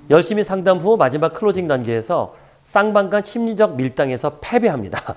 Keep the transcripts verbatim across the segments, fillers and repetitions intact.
열심히 상담 후 마지막 클로징 단계에서 쌍방간 심리적 밀당에서 패배합니다.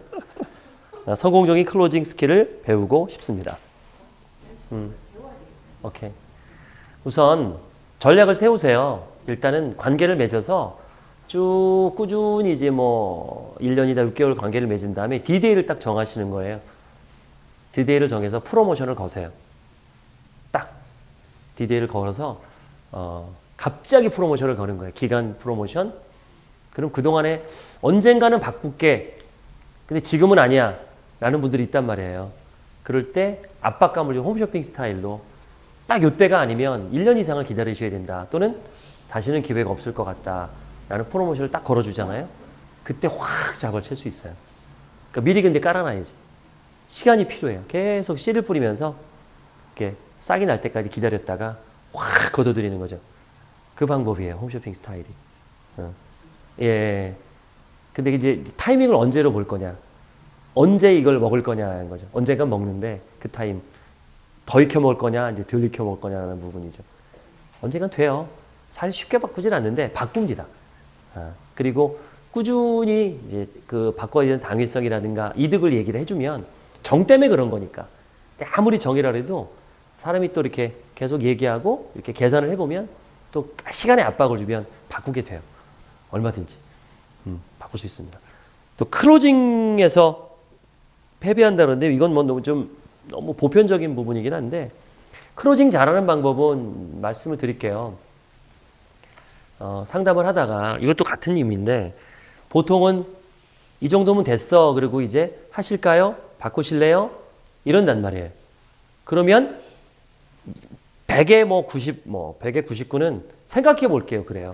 성공적인 클로징 스킬을 배우고 싶습니다. 음. 오케이. 우선 전략을 세우세요. 일단은 관계를 맺어서 쭉 꾸준히 이제 뭐 일 년이다 육 개월 관계를 맺은 다음에 디데이를 딱 정하시는 거예요. 디데이를 정해서 프로모션을 거세요. 딱 디데이를 걸어서 어, 갑자기 프로모션을 거는 거예요. 기간 프로모션. 그럼 그동안에 언젠가는 바꿀게. 근데 지금은 아니야. 라는 분들이 있단 말이에요. 그럴 때 압박감을 좀 홈쇼핑 스타일로 딱 요때가 아니면 일 년 이상을 기다리셔야 된다. 또는 다시는 기회가 없을 것 같다. 라는 프로모션을 딱 걸어주잖아요. 그때 확 잡을 칠 수 있어요. 그러니까 미리 근데 깔아놔야지. 시간이 필요해요. 계속 씨를 뿌리면서 이렇게 싹이 날 때까지 기다렸다가 확 걷어들이는 거죠. 그 방법이에요. 홈쇼핑 스타일이. 어. 예. 근데 이제 타이밍을 언제로 볼 거냐. 언제 이걸 먹을 거냐는 거죠. 언젠가 먹는데 그 타임 더 익혀 먹을 거냐, 이제 덜 익혀 먹을 거냐라는 부분이죠. 언젠간 돼요. 사실 쉽게 바꾸진 않는데 바꿉니다. 아, 그리고 꾸준히 이제 그 바꿔야 되는 당위성이라든가 이득을 얘기를 해주면 정 때문에 그런 거니까. 아무리 정이라 해도 사람이 또 이렇게 계속 얘기하고 이렇게 계산을 해보면 또 시간에 압박을 주면 바꾸게 돼요. 얼마든지. 음, 바꿀 수 있습니다. 또 클로징에서 패배한다는데 이건 뭐 너무 좀 너무 보편적인 부분이긴 한데 클로징 잘하는 방법은 말씀을 드릴게요. 어, 상담을 하다가 이것도 같은 의미인데 보통은 이 정도면 됐어. 그리고 이제 하실까요? 바꾸실래요? 이런단 말이에요. 그러면 백에 뭐 구십, 뭐 백에 구십구는 생각해 볼게요. 그래요.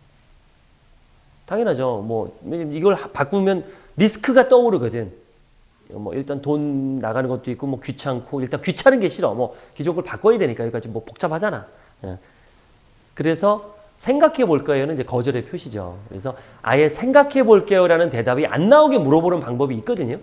당연하죠. 뭐 이걸 바꾸면 리스크가 떠오르거든. 뭐 일단 돈 나가는 것도 있고 뭐 귀찮고 일단 귀찮은 게 싫어. 뭐 기존 걸 바꿔야 되니까 여기까지 뭐 복잡하잖아. 예. 그래서 생각해 볼까요는 이제 거절의 표시죠. 그래서 아예 생각해 볼게요라는 대답이 안 나오게 물어보는 방법이 있거든요.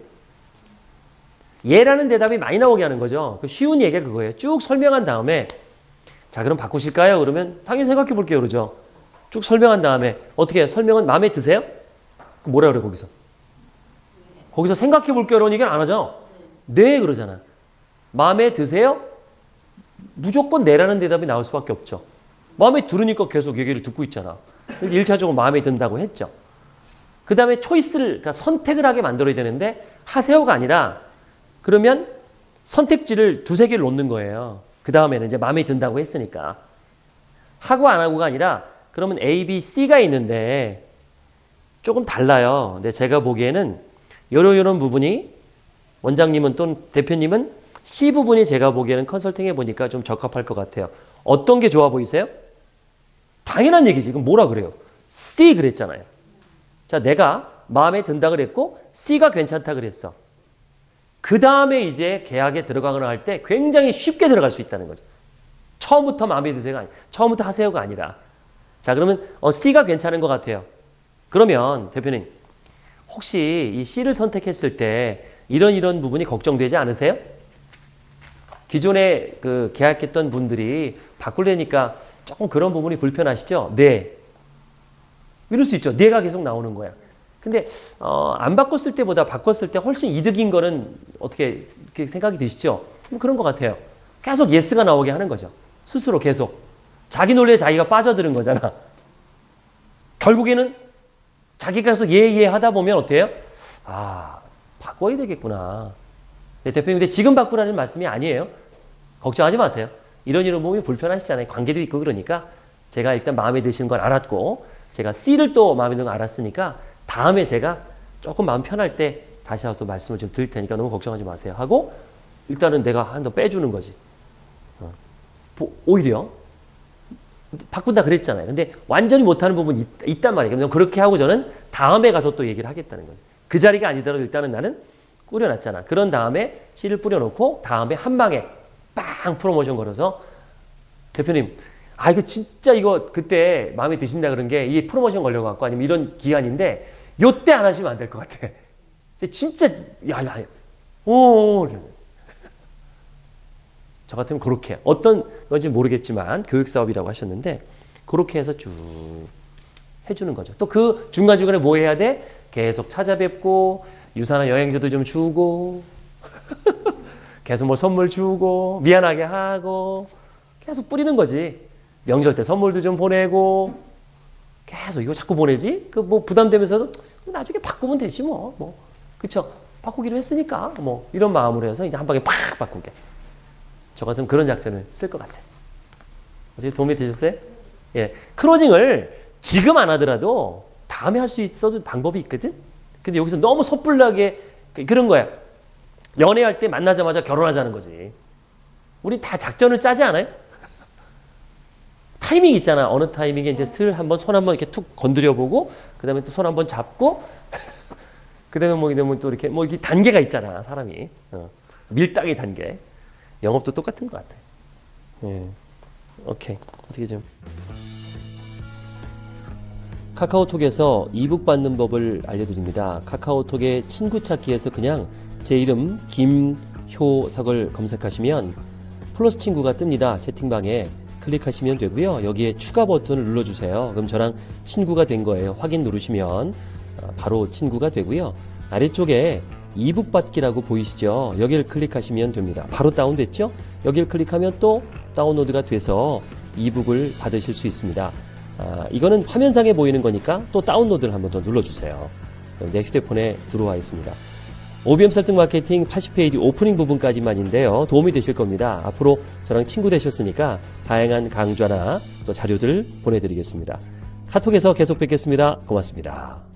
예라는 대답이 많이 나오게 하는 거죠. 그 쉬운 얘기가 그거예요. 쭉 설명한 다음에 자 그럼 바꾸실까요? 그러면 당연히 생각해 볼게요 그러죠. 쭉 설명한 다음에 어떻게 해요? 설명은 마음에 드세요? 그럼 뭐라 그래 거기서? 거기서 생각해 볼게요 라는 얘기는 안 하죠. 네 그러잖아. 마음에 드세요? 무조건 네라는 대답이 나올 수밖에 없죠. 마음에 들으니까 계속 얘기를 듣고 있잖아. 일 차적으로 마음에 든다고 했죠. 그 다음에 초이스를, 그러니까 선택을 하게 만들어야 되는데 하세요가 아니라 그러면 선택지를 두세 개를 놓는 거예요. 그 다음에는 이제 마음에 든다고 했으니까. 하고 안 하고가 아니라 그러면 A, B, C가 있는데 조금 달라요. 근데 제가 보기에는 요런 요런 부분이 원장님은 또는 대표님은 C 부분이 제가 보기에는 컨설팅 해보니까 좀 적합할 것 같아요. 어떤 게 좋아 보이세요? 당연한 얘기지. 그럼 뭐라 그래요? C 그랬잖아요. 자, 내가 마음에 든다 그랬고 C가 괜찮다 그랬어. 그 다음에 이제 계약에 들어가거나 할 때 굉장히 쉽게 들어갈 수 있다는 거죠. 처음부터 마음에 드세요가 아니라 처음부터 하세요가 아니라 자 그러면 어, C가 괜찮은 것 같아요. 그러면 대표님 혹시 이 C를 선택했을 때 이런 이런 부분이 걱정되지 않으세요? 기존에 그 계약했던 분들이 바꾸려니까 조금 그런 부분이 불편하시죠? 네. 이럴 수 있죠. 네가 계속 나오는 거야. 근데 어, 안 바꿨을 때보다 바꿨을 때 훨씬 이득인 거는 어떻게 생각이 드시죠? 그런 것 같아요. 계속 예스가 나오게 하는 거죠. 스스로 계속. 자기 논리에 자기가 빠져드는 거잖아. 결국에는 자기가 계속 예예 하다 보면 어때요? 아, 바꿔야 되겠구나. 네, 대표님, 근데 지금 바꾸라는 말씀이 아니에요. 걱정하지 마세요. 이런 이런 부분이 불편하시잖아요. 관계도 있고 그러니까 제가 일단 마음에 드시는 걸 알았고 제가 C를 또 마음에 드는 걸 알았으니까 다음에 제가 조금 마음 편할 때 다시 또 말씀을 좀 드릴 테니까 너무 걱정하지 마세요. 하고 일단은 내가 한 번 빼주는 거지. 어. 오히려 바꾼다 그랬잖아요. 근데 완전히 못하는 부분이 있, 있단 말이에요. 그럼 그렇게 하고 저는 다음에 가서 또 얘기를 하겠다는 거예요. 그 자리가 아니더라도 일단은 나는 뿌려놨잖아. 그런 다음에 씨를 뿌려놓고 다음에 한 방에 빵 프로모션 걸어서 대표님 아 이거 진짜 이거 그때 마음에 드신다 그런 게 이 프로모션 걸려갖고 아니면 이런 기간인데 요때 안 하시면 안 될 것 같아. 진짜 야야 오 저 같으면 그렇게 어떤 건지 모르겠지만 교육 사업이라고 하셨는데 그렇게 해서 쭉 해주는 거죠. 또 그 중간중간에 뭐 해야 돼? 계속 찾아뵙고 유산한 영양제도 좀 주고 계속 뭐 선물 주고 미안하게 하고 계속 뿌리는 거지. 명절 때 선물도 좀 보내고 계속 이거 자꾸 보내지? 그 뭐 부담되면서도 나중에 바꾸면 되지 뭐. 뭐. 그쵸? 바꾸기로 했으니까 뭐 이런 마음으로 해서 이제 한 방에 팍 바꾸게. 저 같은 그런 작전을 쓸 것 같아요. 어떻게 도움이 되셨어요? 예. 크로징을 지금 안 하더라도 다음에 할 수 있어도 방법이 있거든? 근데 여기서 너무 섣불나게 그런 거야. 연애할 때 만나자마자 결혼하자는 거지. 우리 다 작전을 짜지 않아요? 타이밍 있잖아. 어느 타이밍에 이제 슬 한번 손 한번 이렇게 툭 건드려 보고, 그 다음에 또 손 한번 잡고, 그 다음에 뭐, 이러면 또 이렇게, 뭐, 이렇게 단계가 있잖아, 사람이. 어. 밀당의 단계. 영업도 똑같은 것 같아. 예. 오케이. 어떻게 좀. 카카오톡에서 이북 받는 법을 알려드립니다. 카카오톡의 친구 찾기에서 그냥 제 이름 김효석을 검색하시면 플러스 친구가 뜹니다. 채팅방에 클릭하시면 되고요. 여기에 추가 버튼을 눌러주세요. 그럼 저랑 친구가 된 거예요. 확인 누르시면 바로 친구가 되고요. 아래쪽에 이북 받기라고 보이시죠? 여기를 클릭하시면 됩니다. 바로 다운됐죠? 여기를 클릭하면 또 다운로드가 돼서 이북을 받으실 수 있습니다. 아, 이거는 화면상에 보이는 거니까 또 다운로드를 한번 더 눌러주세요. 그럼 내 휴대폰에 들어와 있습니다. 오비엠 설득 마케팅 팔십 페이지 오프닝 부분까지만인데요. 도움이 되실 겁니다. 앞으로 저랑 친구 되셨으니까 다양한 강좌나 또 자료들 보내드리겠습니다. 카톡에서 계속 뵙겠습니다. 고맙습니다.